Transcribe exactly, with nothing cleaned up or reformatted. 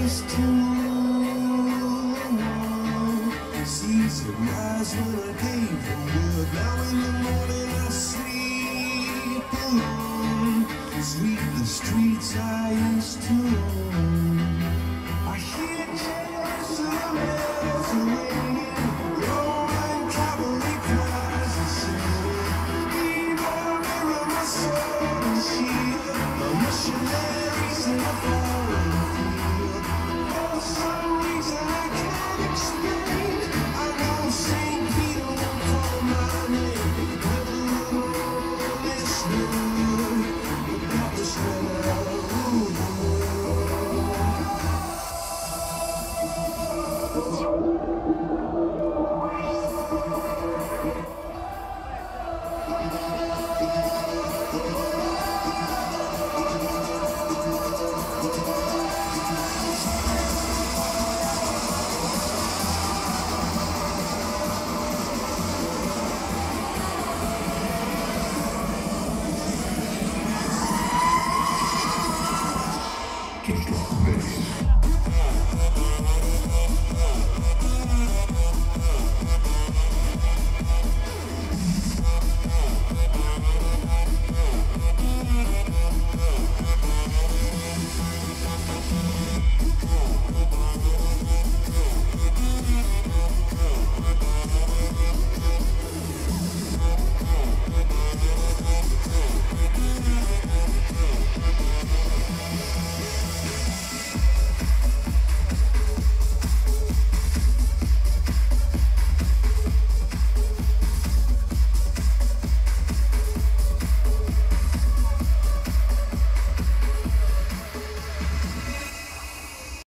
is too long. Seas of lies when I gave the word. Now in the morning I sleep alone. Sweep the streets I used to own. I hear Jerusalem bells ringing, Roman cavalry cries and singing. Evil mirror my sword and shield, my missionaries in a foreign field. For some reason I can't explain, I know Saint Peter won't call my name. Never alone is good, without the sweater rule the world. Just